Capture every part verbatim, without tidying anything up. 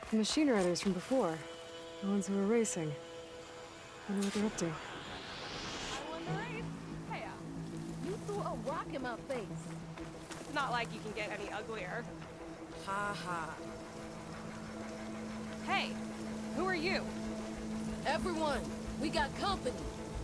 The machine riders from before. The ones who were racing. I wonder what they're up to. I won the race. Hey, uh, you threw a rock in my face. It's not like you can get any uglier. Ha ha. Hey, who are you? Everyone, we got company.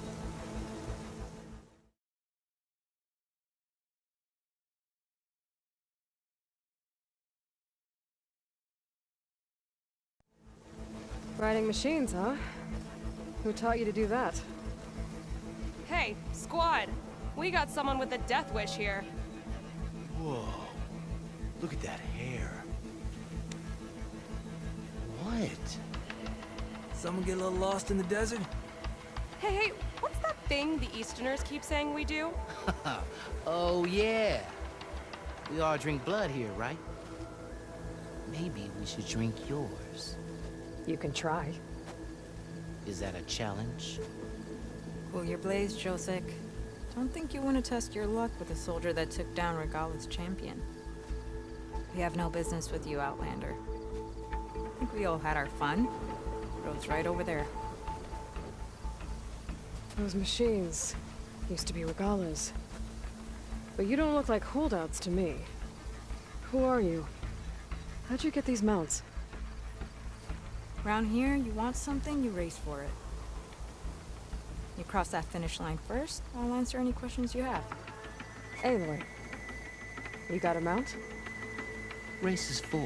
Riding machines, huh? Who taught you to do that? Hey, squad. We got someone with a death wish here. Whoa. Look at that hair. What? Someone get a little lost in the desert? Hey, hey, what's that thing the Easterners keep saying we do? Oh, yeah. We all drink blood here, right? Maybe we should drink yours. You can try. Is that a challenge? Cool your blaze, Josek. Don't think you want to test your luck with a soldier that took down Regala's champion. We have no business with you, Outlander. I think we all had our fun. Road's right over there. Those machines used to be Regala's. But you don't look like holdouts to me. Who are you? How'd you get these mounts? Around here, you want something, you race for it. You cross that finish line first, I'll answer any questions you have. Aloy, you got a mount? Race is full.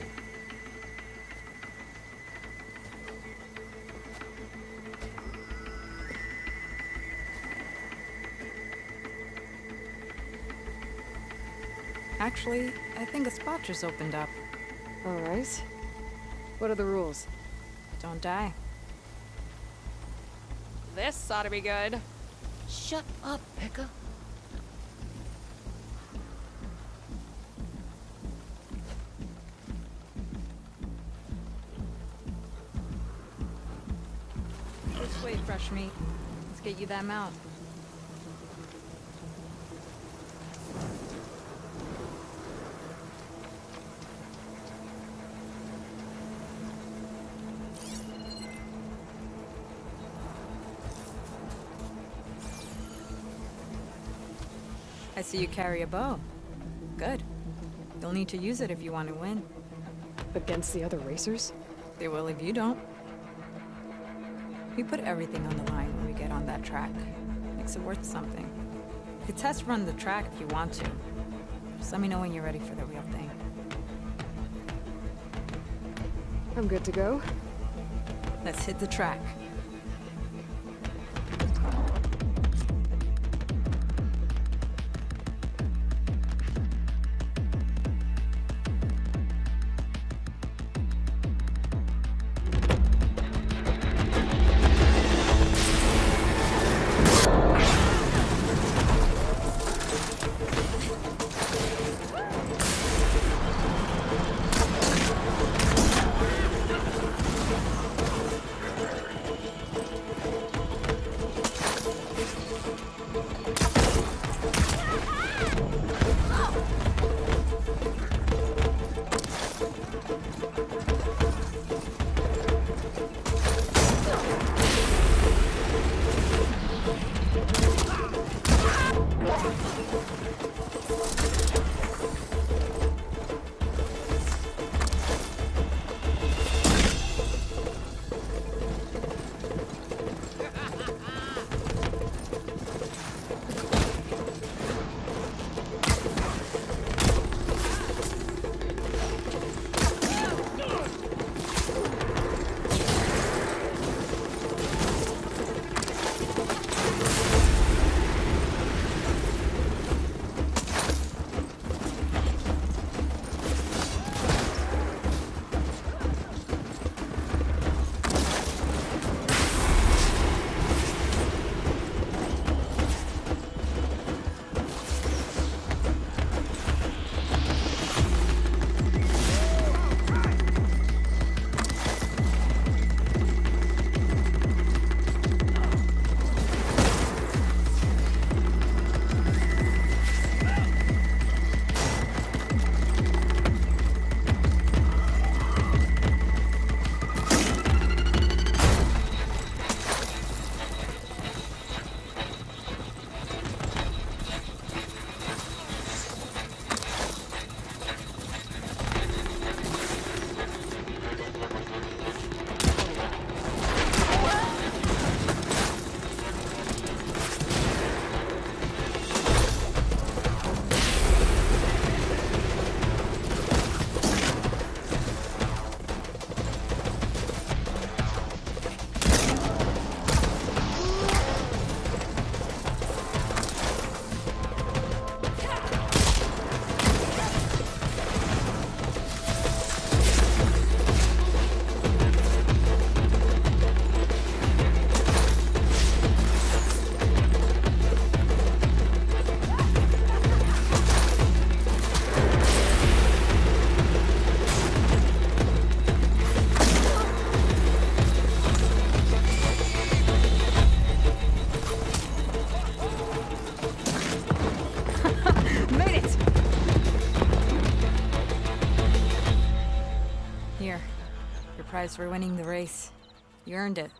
Actually, I think a spot just opened up. All right. What are the rules? Don't die. This ought to be good. Shut up, Pekka. This way, fresh meat. Let's get you that mount. I see you carry a bow. Good. You'll need to use it if you want to win. Against the other racers? They will if you don't. We put everything on the line when we get on that track. Makes it worth something. You could test run the track if you want to. Just let me know when you're ready for the real thing. I'm good to go. Let's hit the track. prize for winning the race. You earned it.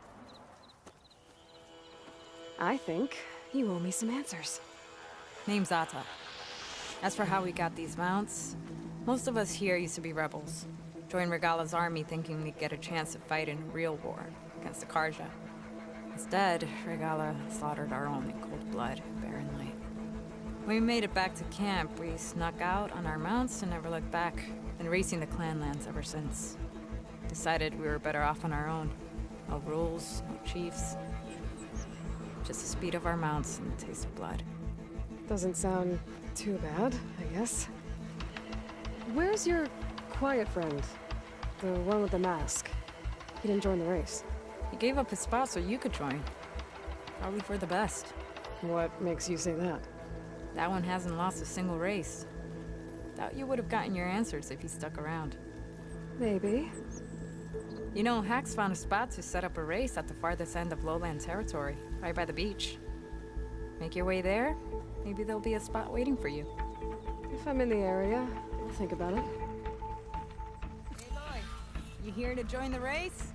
I think you owe me some answers. Name's Ata. As for how we got these mounts, most of us here used to be rebels. Joined Regala's army thinking we'd get a chance to fight in a real war against the Karja. Instead, Regala slaughtered our own in cold blood, Baron Light. When we made it back to camp, we snuck out on our mounts and never looked back. Been racing the clan lands ever since. Decided we were better off on our own. No rules, no chiefs. Just the speed of our mounts and the taste of blood. Doesn't sound too bad, I guess. Where's your quiet friend? The one with the mask. He didn't join the race. He gave up his spot so you could join. Probably for the best. What makes you say that? That one hasn't lost a single race. Doubt you would have gotten your answers if he stuck around. Maybe. You know, Hax found a spot to set up a race at the farthest end of lowland territory, right by the beach. Make your way there, maybe there'll be a spot waiting for you. If I'm in the area, I'll think about it. Hey, Lloyd. You here to join the race?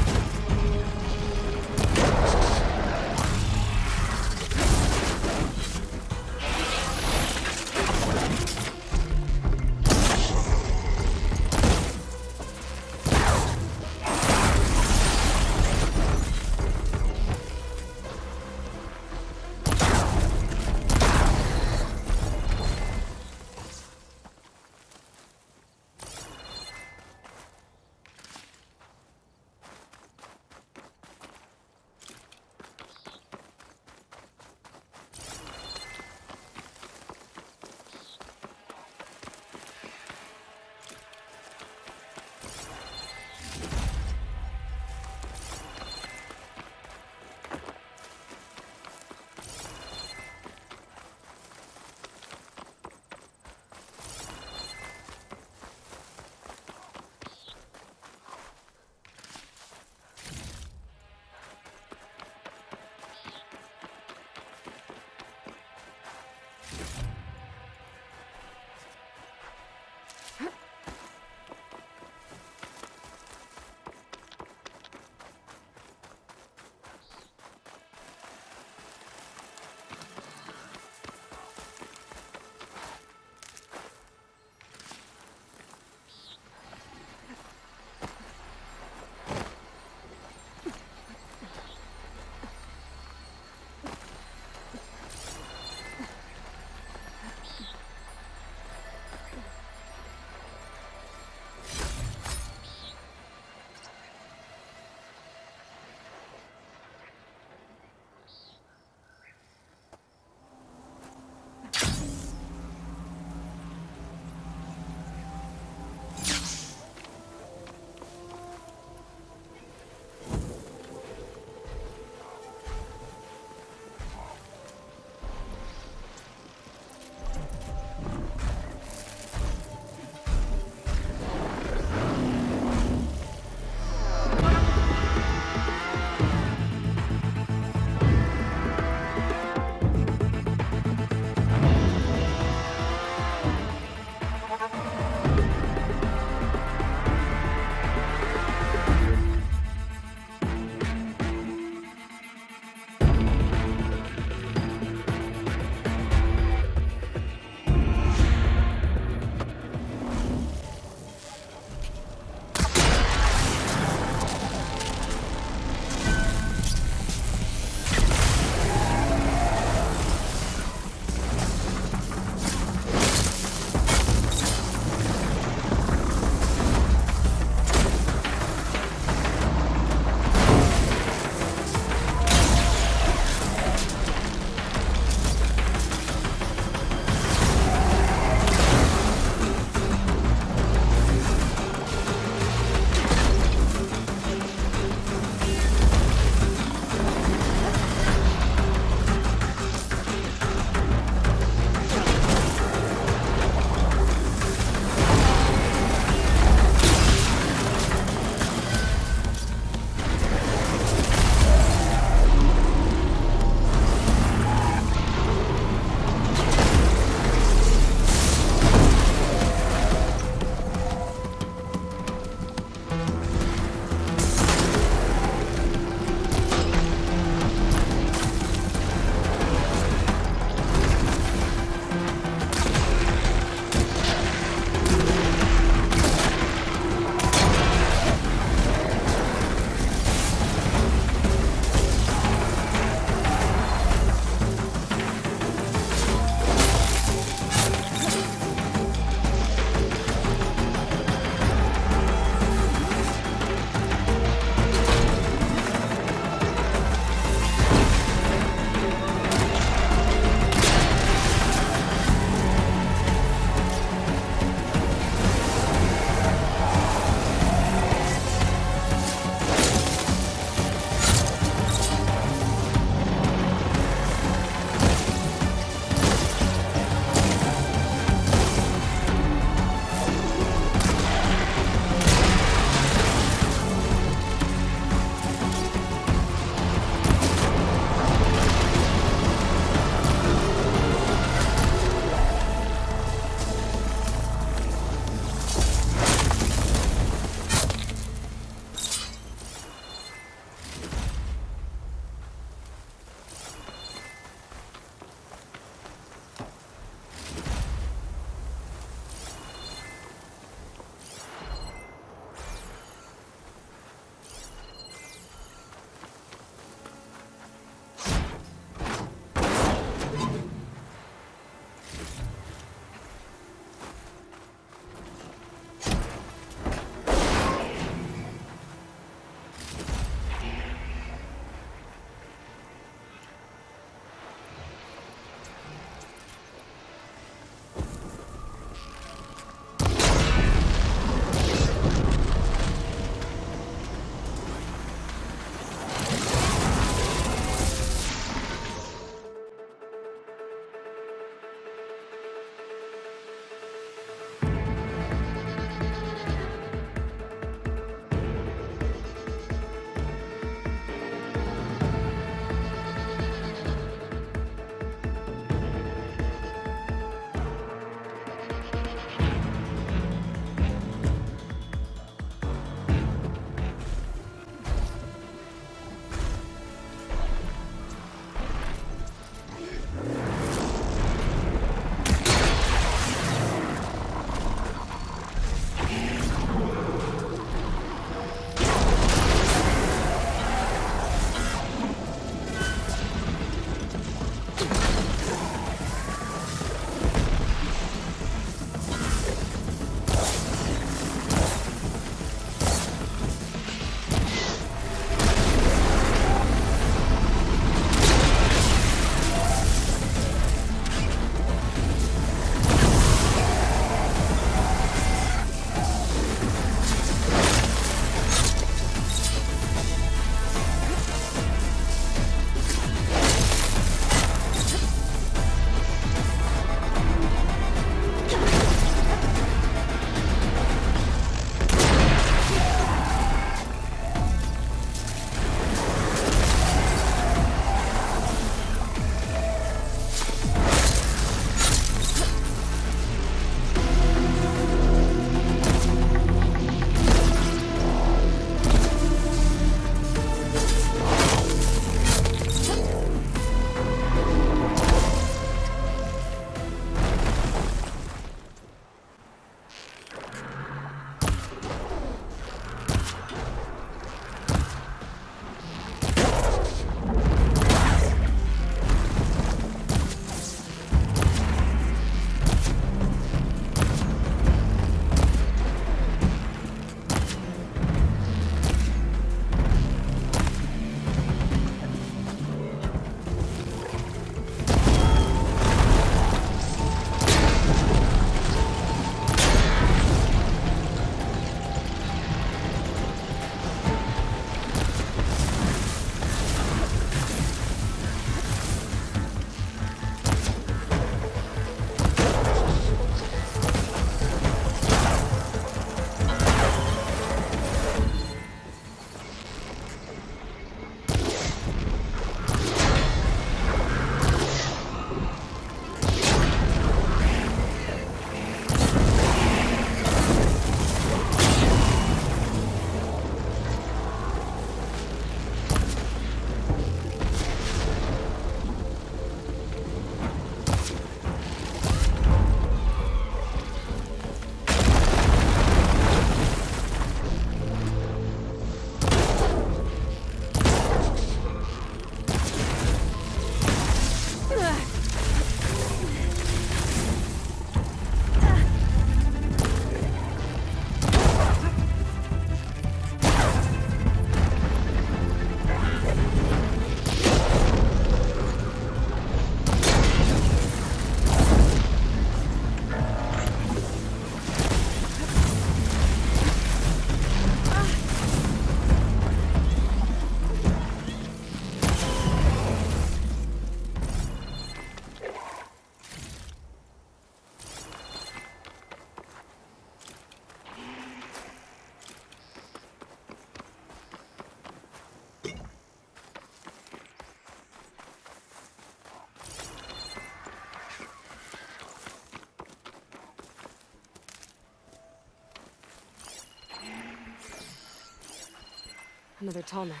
Another tall neck.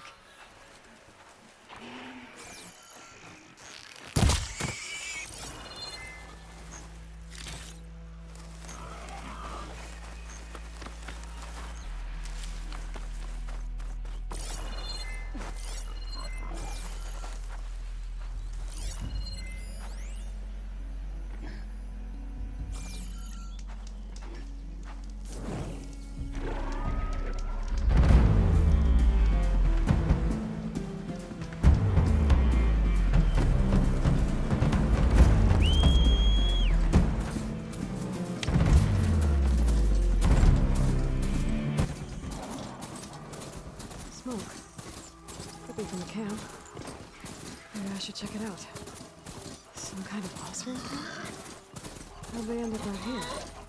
Smoke. Could be from the camp. Maybe I should check it out. Some kind of boss room? How'd they end up out here?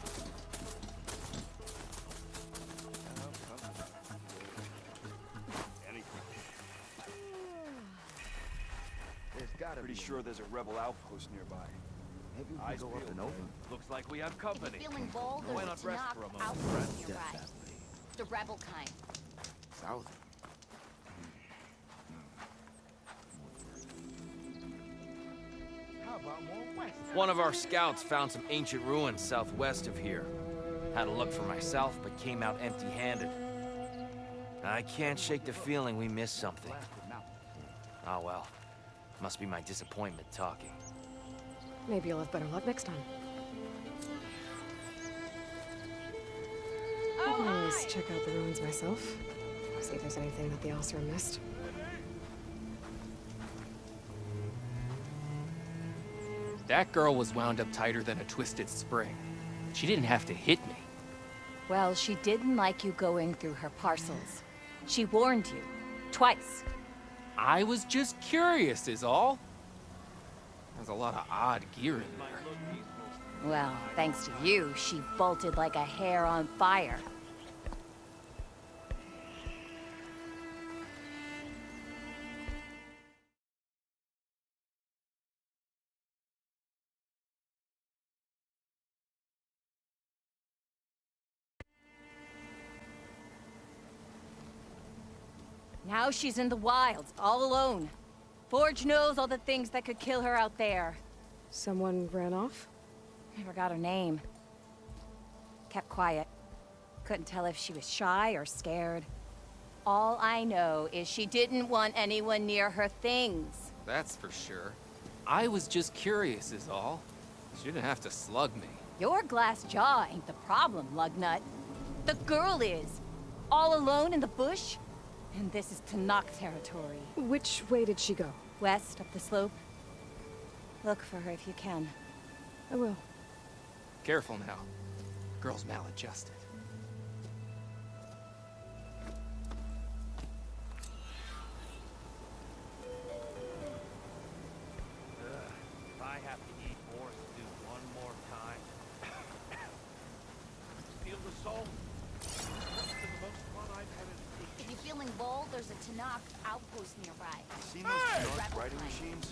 Pretty sure there's a rebel outpost nearby. Maybe we Eyes can go up peeled, and over. man. Looks like we have company. If you're feeling bold, Why there's not a rest Tanakh for a moment? outpost nearby. Definitely. The rebel kind. South. How about more west? One of our scouts found some ancient ruins southwest of here. Had a look for myself, but came out empty-handed. I can't shake the feeling we missed something. Oh well. Must be my disappointment talking. Maybe you'll have better luck next time. I can always check out the ruins myself. See if there's anything that the Oseram missed. That girl was wound up tighter than a twisted spring. She didn't have to hit me. Well, she didn't like you going through her parcels. She warned you. Twice. I was just curious is all. There's a lot of odd gear in there. Well, thanks to you, she bolted like a hare on fire. Now she's in the wilds, all alone. Forge knows all the things that could kill her out there. Someone ran off? Never got her name. Kept quiet. Couldn't tell if she was shy or scared. All I know is she didn't want anyone near her things. That's for sure. I was just curious is all. She didn't have to slug me. Your glass jaw ain't the problem, Lugnut. The girl is. All alone in the bush. And this is Tanakh territory. Which way did she go? West, up the slope. Look for her if you can. I will. Careful now. Girl's maladjusted. If I have to eat more stew one more time. Feel the salt? That's been the most fun I've had in If you're feeling bold, there's a Tanakh outpost nearby. Seen those Hey! Tanakh Rebel writing kind. machines?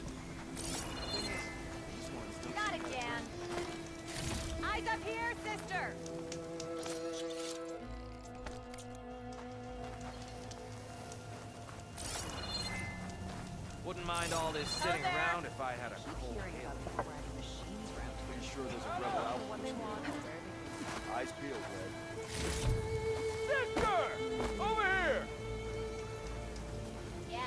These ones don't Got seem it, to Dan. Eyes up here, sister! Wouldn't mind all this sitting there. around if I had a cold Hearing hip. about people riding machines around. Pretty sure there's a rebel outpost nearby. Eyes peeled, Red. Sister! Over here! Yeah.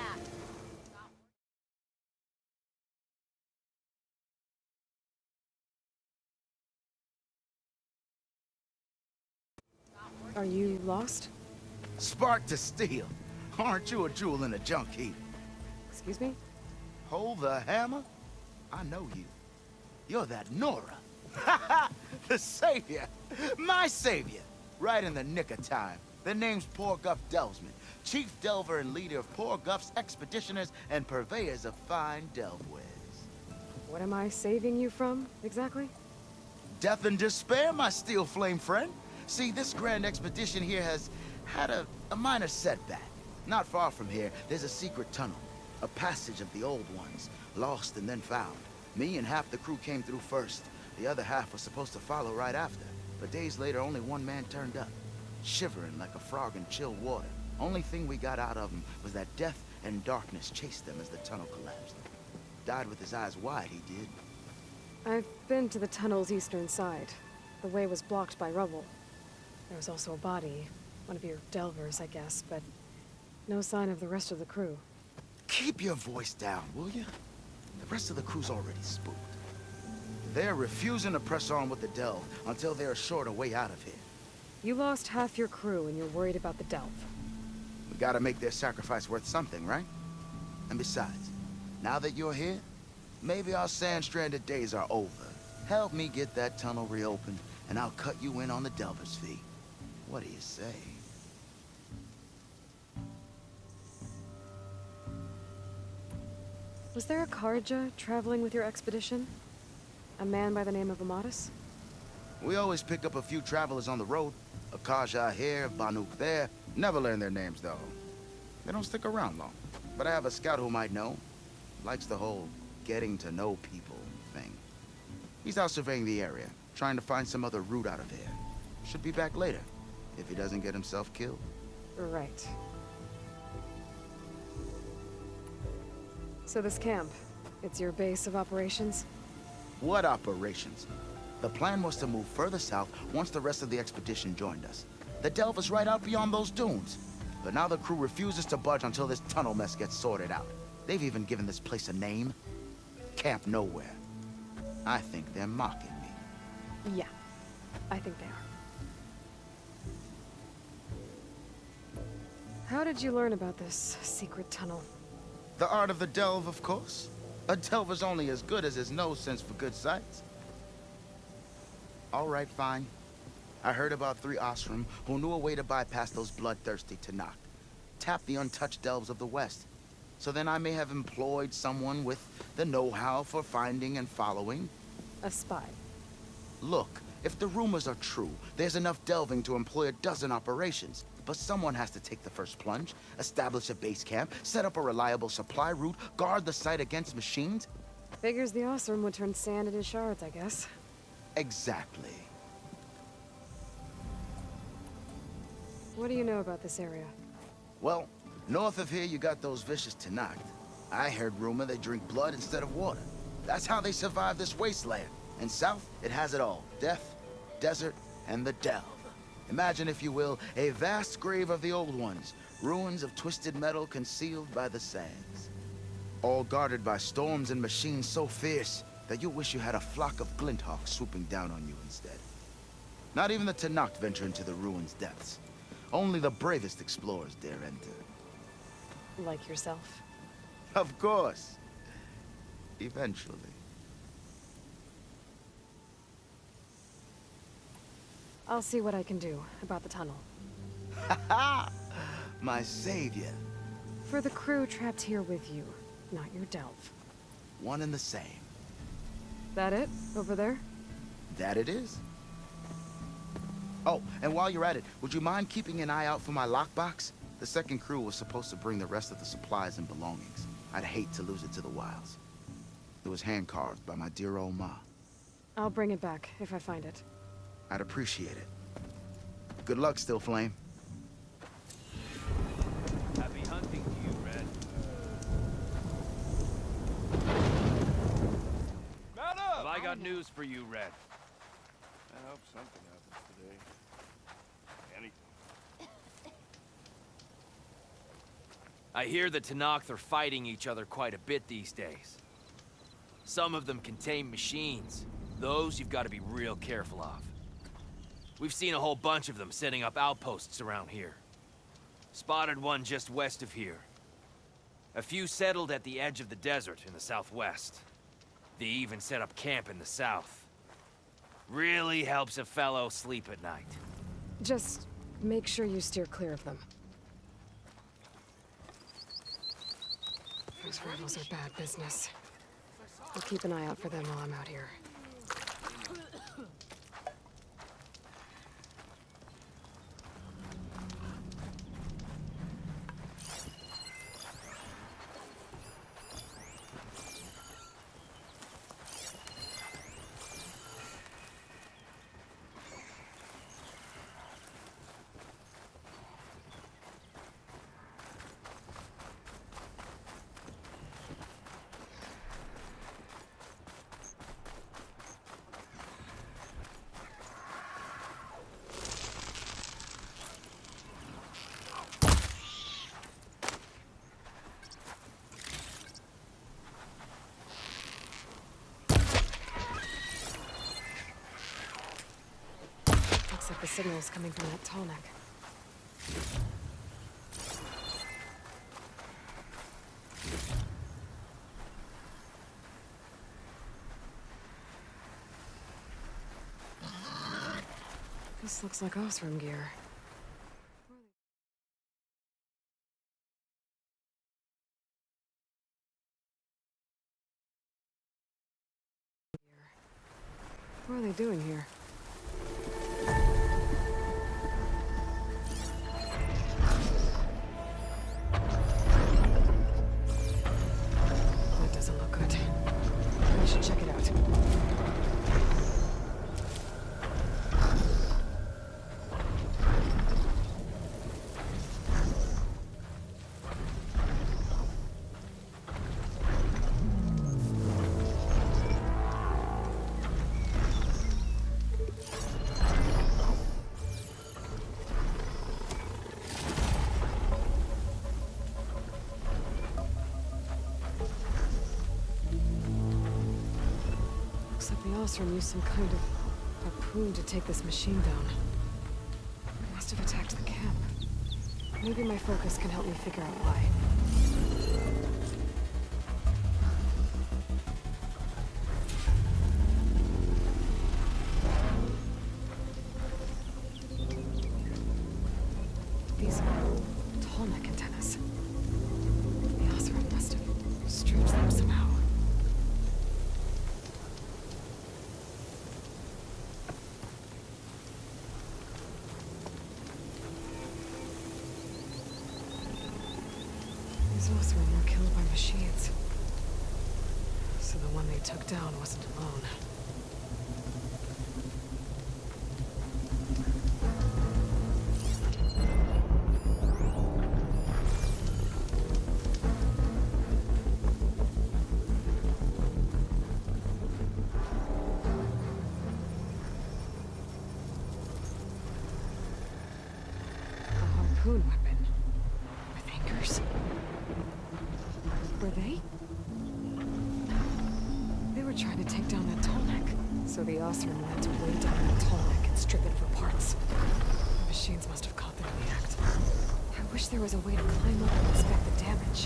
Are you lost? Spark to steel. Aren't you a jewel in a junk heap? Excuse me? Hold the hammer? I know you. You're that Nora. The savior. My savior. Right in the nick of time. The name's Poor Guff Delvesman, chief delver and leader of Poor Guff's expeditioners and purveyors of fine delvewares. What am I saving you from, exactly? Death and despair, my steel flame friend. See, this grand expedition here has had a, a minor setback. Not far from here, there's a secret tunnel. A passage of the old ones, lost and then found. Me and half the crew came through first. The other half was supposed to follow right after. But days later, only one man turned up, shivering like a frog in chilled water. Only thing we got out of him was that death and darkness chased them as the tunnel collapsed. Died with his eyes wide, he did. I've been to the tunnel's eastern side. The way was blocked by rubble. There was also a body. One of your delvers, I guess, but no sign of the rest of the crew. Keep your voice down, will you? The rest of the crew's already spooked. They're refusing to press on with the delve until they're assured a way out of here. You lost half your crew and you're worried about the delve. We gotta make their sacrifice worth something, right? And besides, now that you're here, maybe our sand-stranded days are over. Help me get that tunnel reopened, and I'll cut you in on the delver's fee. What do you say? Was there a Kharja traveling with your expedition? A man by the name of Amatus? We always pick up a few travelers on the road. A Kharja here, Banuk there. Never learn their names, though. They don't stick around long. But I have a scout who might know. Likes the whole getting to know people thing. He's out surveying the area, trying to find some other route out of here. Should be back later, if he doesn't get himself killed. Right. So this camp, it's your base of operations? What operations? The plan was to move further south once the rest of the expedition joined us. The delve is right out beyond those dunes. But now the crew refuses to budge until this tunnel mess gets sorted out. They've even given this place a name. Camp Nowhere. I think they're mocking me. Yeah, I think they are. How did you learn about this secret tunnel? The art of the delve, of course. A delver's only as good as his nose sense for good sights. All right, fine. I heard about three Osram who knew a way to bypass those bloodthirsty Tenakth. Tap the untouched delves of the West. So then I may have employed someone with the know-how for finding and following. A spy. Look, if the rumors are true, there's enough delving to employ a dozen operations. But someone has to take the first plunge, establish a base camp, set up a reliable supply route, guard the site against machines. Figures the Osram would turn sand into shards, I guess. Exactly. What do you know about this area? Well, north of here you got those vicious Tenakth. I heard rumor they drink blood instead of water. That's how they survive this wasteland. And south, it has it all. Death, desert, and the delve. Imagine, if you will, a vast grave of the old ones. Ruins of twisted metal concealed by the sands. All guarded by storms and machines so fierce that you wish you had a flock of glinthawks swooping down on you instead. Not even the Tenakth venture into the ruins' depths. Only the bravest explorers dare enter. Like yourself? Of course. Eventually. I'll see what I can do about the tunnel. Ha ha! My savior. For the crew trapped here with you, not your delve. One and the same. That it? Over there? That it is. Oh, and while you're at it, would you mind keeping an eye out for my lockbox? The second crew was supposed to bring the rest of the supplies and belongings. I'd hate to lose it to the wilds. It was hand-carved by my dear old ma. I'll bring it back if I find it. I'd appreciate it. Good luck, Still Flame. Happy hunting to you, Red. Mount up! Have I got news for you, Red? I hope something happens today. Anything. I hear the Tenakth are fighting each other quite a bit these days. Some of them contain machines. Those you've got to be real careful of. We've seen a whole bunch of them setting up outposts around here. Spotted one just west of here. A few settled at the edge of the desert in the southwest. They even set up camp in the south. Really helps a fellow sleep at night. Just make sure you steer clear of them. Those rebels are bad business. I'll keep an eye out for them while I'm out here. like the signals coming from that tall neck. This looks like Osram gear. What are they doing here? That doesn't look good. I should check it out. Osram used some kind of harpoon to take this machine down. It must have attacked the camp. Maybe my focus can help me figure out why. These tall neck antennas. The Osram must have stripped them somehow. Osram were killed by machines. So the one they took down wasn't alone. A harpoon weapon. With anchors. Were they? They were trying to take down that tall neck. So the Osram had to weigh down that tall neck and strip it for parts. The machines must have caught them in the act. I wish there was a way to climb up and inspect the damage.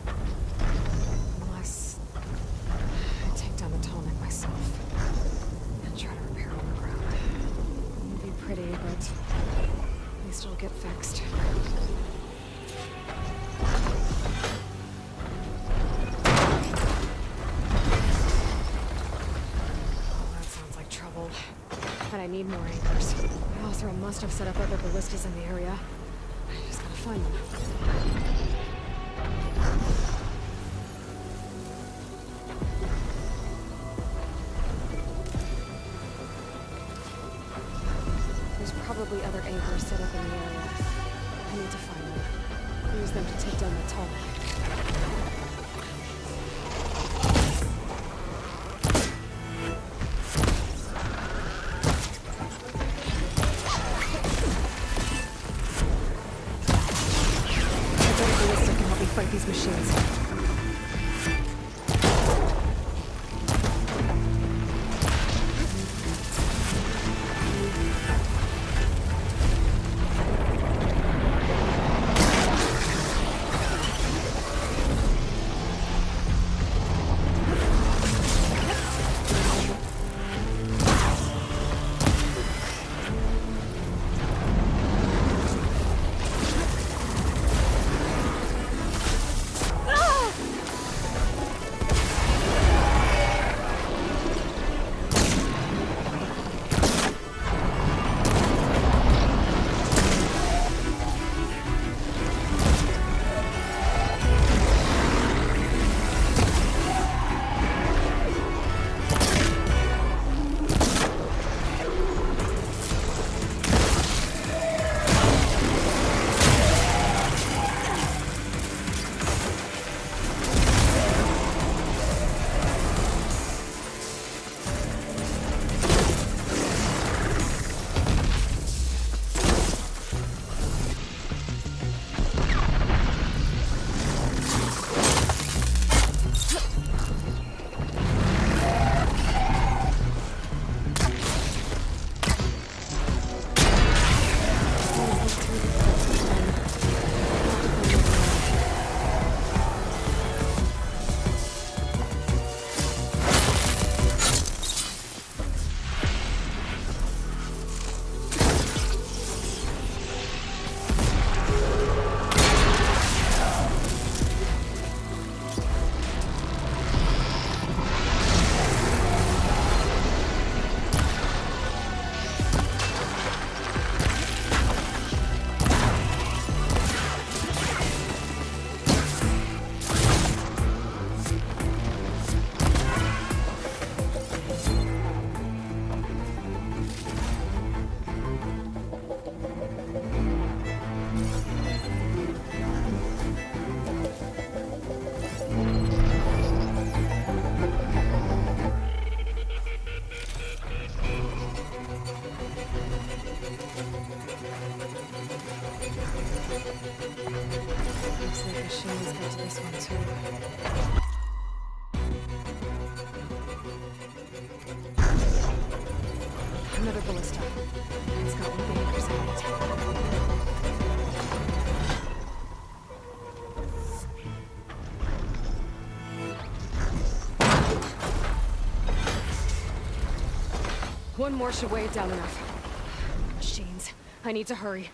Unless I take down the tall neck myself and try to repair it on the ground. It won't be pretty, but at least it'll get fixed. But I need more anchors. Osram must have set up other ballistas in the area. I just gotta find them. There's probably other anchors set up in the area. I need to find them. Use them to take down the tall neck. Fight these machines. to this one too. Another ballista. It's got invaders on it. One more should weigh it down enough. Machines. I need to hurry.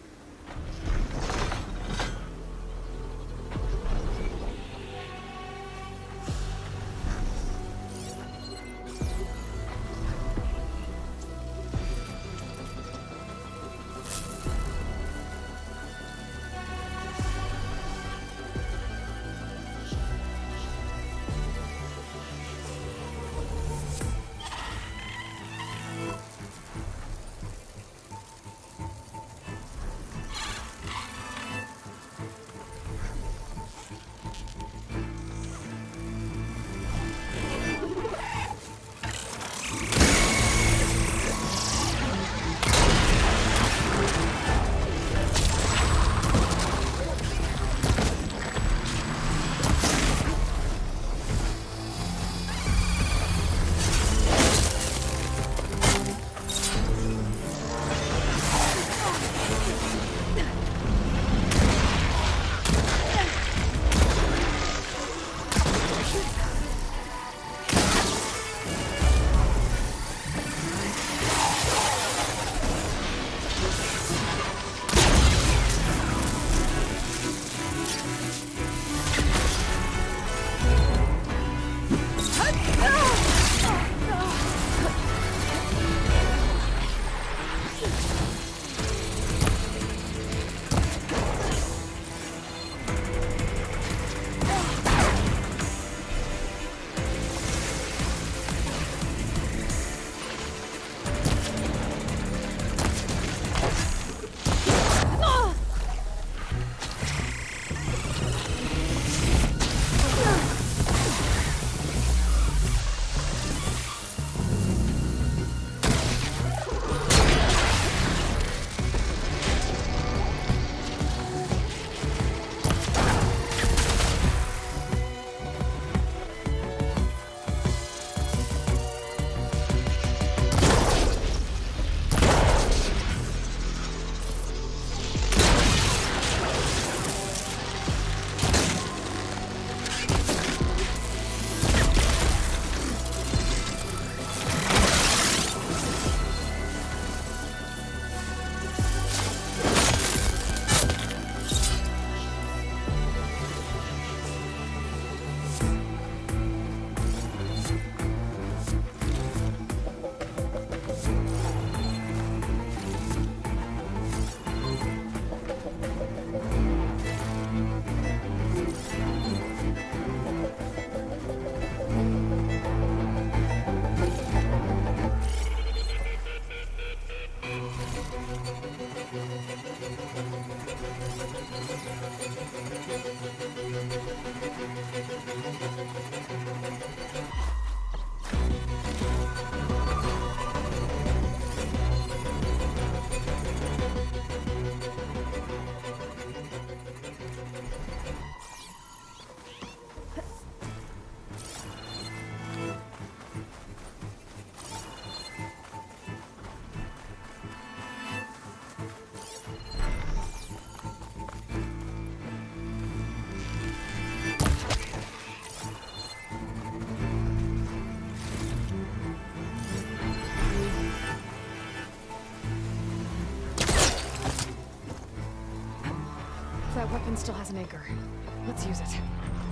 That weapon still has an anchor. Let's use it.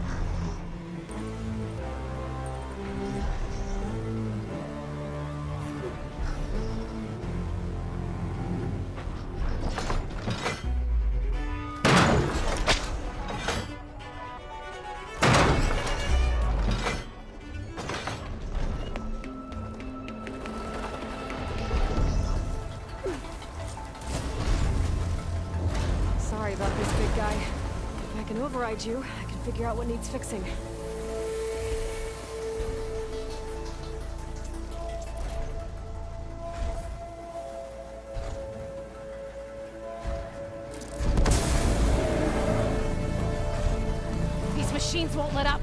Sorry about this, big guy. If I can override you, I can figure out what needs fixing. machines won't let up.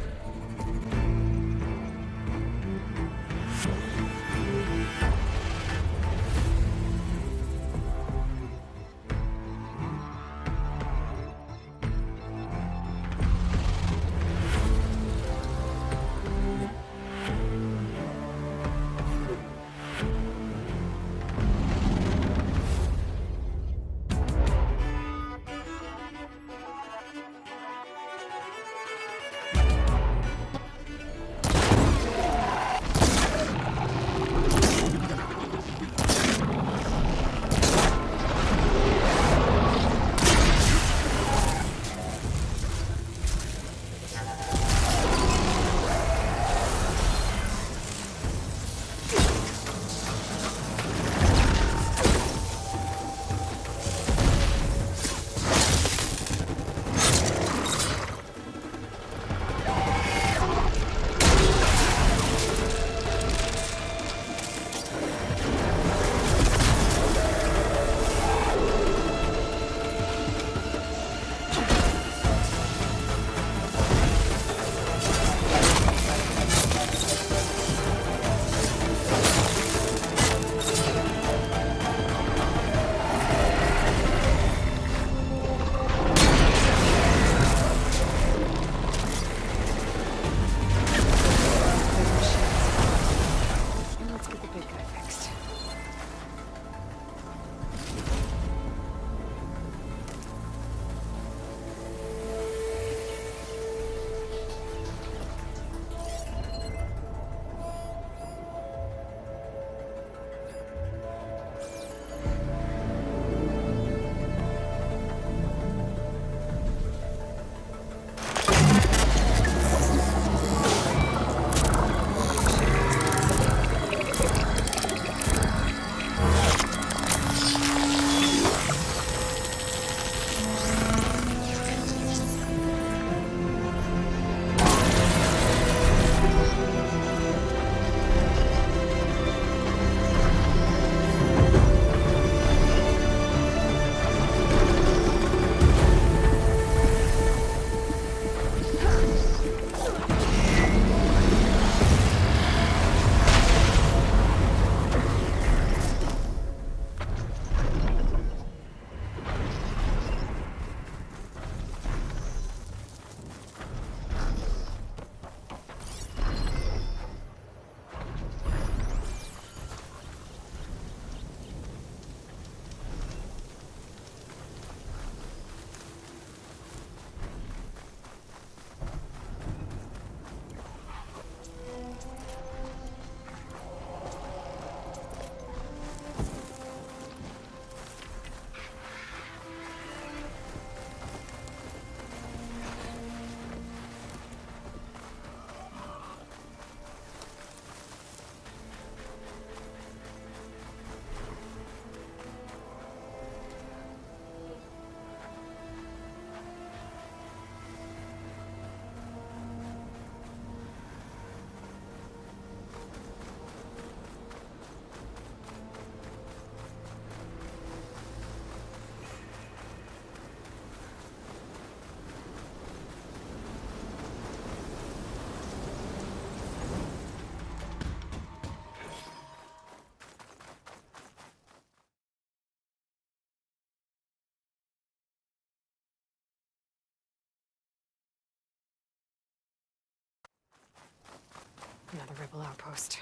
Another rebel outpost.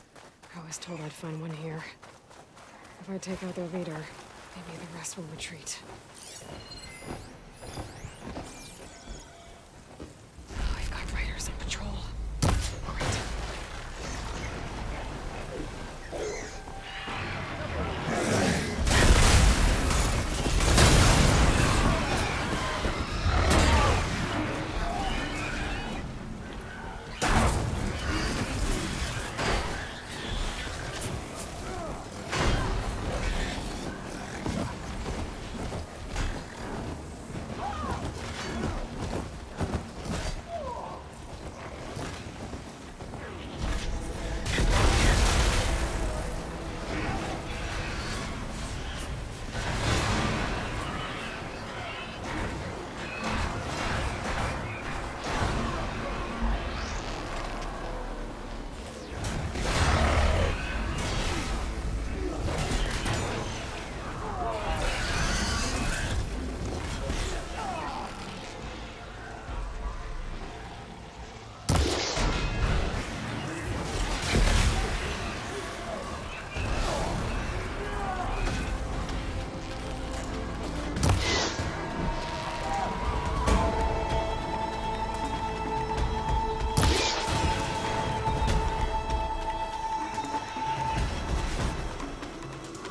I was told I'd find one here. If I take out their leader, maybe the rest will retreat. We've got raiders on patrol. Great.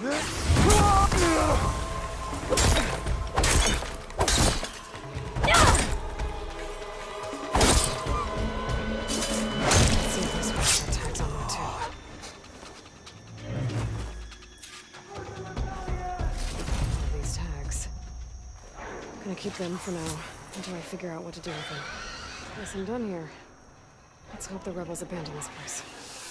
See if this one's got tags on them too. All these tags. Gonna keep them for now until I figure out what to do with them. Guess I'm done here. Let's hope the rebels abandon this place.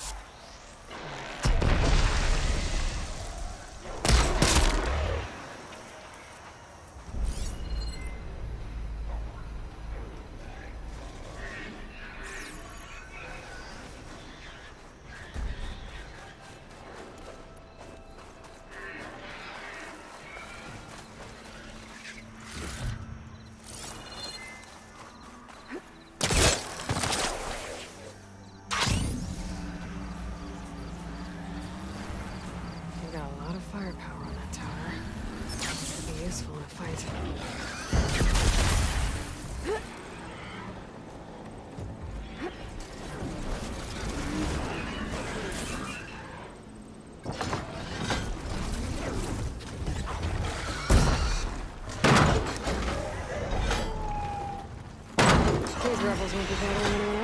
Got a lot of firepower on that tower. Could be useful in a fight. These rebels won't be bothering anyone